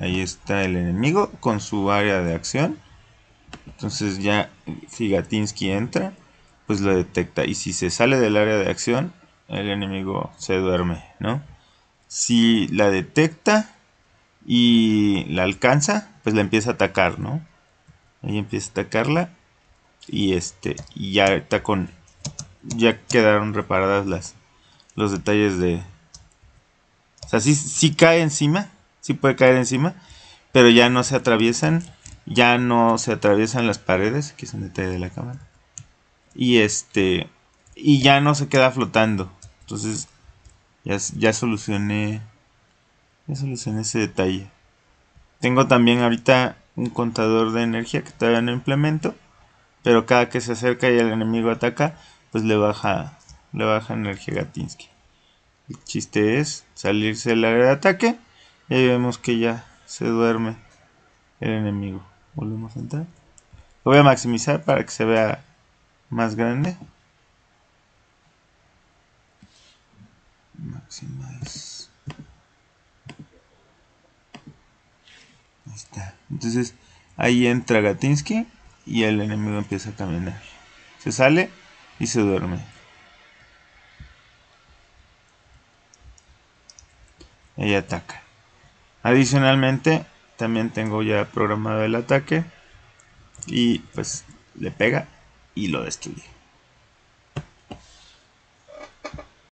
Ahí está el enemigo con su área de acción. Entonces ya si Gatinsky entra, pues lo detecta. Y si se sale del área de acción, el enemigo se duerme, ¿no? Si la detecta y la alcanza, pues la empieza a atacar, ¿no? Ahí empieza a atacarla. Y ya está ya quedaron reparadas los detalles de. O sea, sí cae encima. Sí puede caer encima. Pero ya no se atraviesan. Ya no se atraviesan las paredes. Aquí es un detalle de la cámara. Y y ya no se queda flotando. Entonces ya solucioné ese detalle. Tengo también ahorita un contador de energía que todavía no implemento, pero cada que se acerca y el enemigo ataca, pues le baja energía Gatinsky. El chiste es salirse del área de ataque y ahí vemos que ya se duerme el enemigo. Volvemos a entrar. Lo voy a maximizar para que se vea más grande. Maximize. Ahí está. Entonces ahí entra Gatinsky y el enemigo empieza a caminar. Se sale y se duerme. Y ataca. Adicionalmente, también tengo ya programado el ataque y pues le pega y lo destruye.